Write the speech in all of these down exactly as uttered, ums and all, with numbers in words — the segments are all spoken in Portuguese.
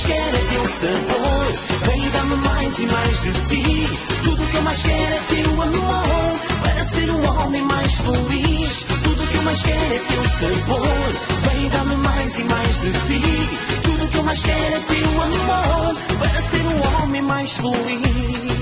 quero é teu sabor. Vem e dá-me mais e mais de ti. Tudo que eu mais quero é teu amor, para ser um homem mais feliz. Tudo que eu mais quero é teu sabor. Vem e dá-me mais e mais de ti. Tudo que eu mais quero é teu amor, para ser um homem mais feliz.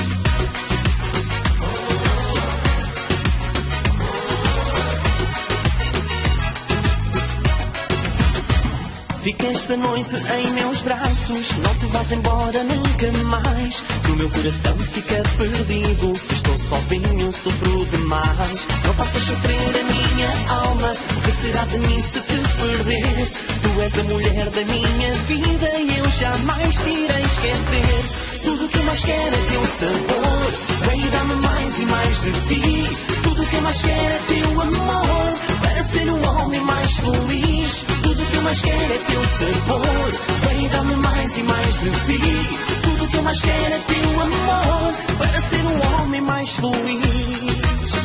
Fica esta noite em meus braços, não te vás embora nunca mais. No meu coração fica perdido, se estou sozinho sofro demais. Não faças sofrer a minha alma, o que será de mim se te perder? Tu és a mulher da minha vida e eu jamais te irei esquecer. Tudo que eu mais quero é teu sabor, vem e dá-me mais e mais de ti. Tudo que eu mais quero é teu amor, para ser um homem mais feliz. Tudo que eu mais quero é teu sabor, vem e dá-me mais e mais de ti. Tudo que eu mais quero é teu amor, para ser um homem mais feliz.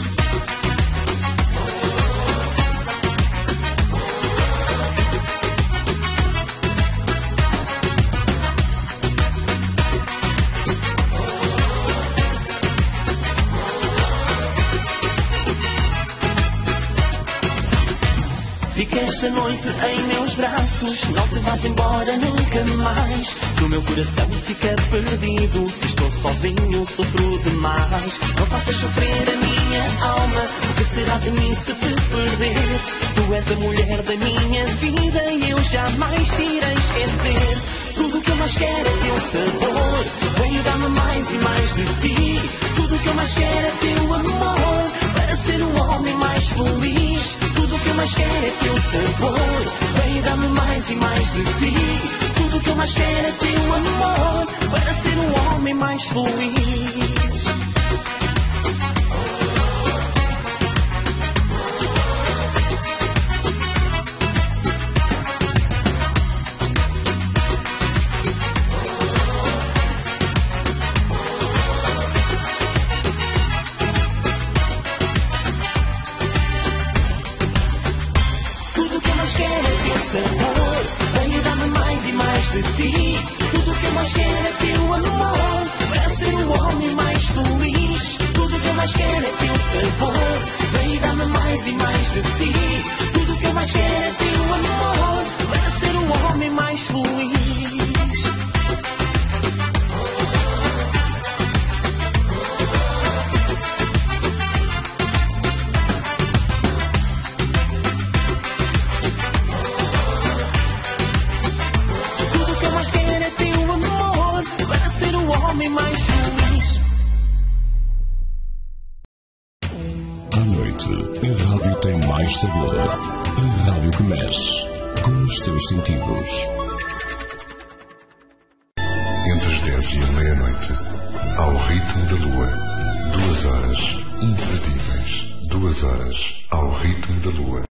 Fica esta noite em meus braços, não te vás embora nunca mais. No meu coração fica perdido, se estou sozinho sofro demais. Não faças sofrer a minha alma, o que será de mim se te perder? Tu és a mulher da minha vida e eu jamais te irei esquecer. Tudo que eu mais quero é teu sabor, vem e dá-me mais e mais de ti. Tudo que eu mais quero é teu amor, para ser um homem mais feliz. Tudo que eu mais quero é teu sabor, vem e dá-me mais e mais de ti. Tudo que eu mais quero é teu amor, para ser um homem mais feliz. Vem e dá-me mais e mais de ti. Tudo que eu mais quero é teu amor, para ser um homem mais feliz. Tudo que eu mais quero é teu sabor, vem e dá-me mais e mais de ti. Tudo que eu mais quero é teu amor, para ser um homem mais feliz. Mais feliz. À noite, a rádio tem mais sabor. A rádio que mexe com os seus sentidos. Entre as dez e a meia-noite, ao ritmo da lua, duas horas imperdíveis. Duas horas ao ritmo da lua.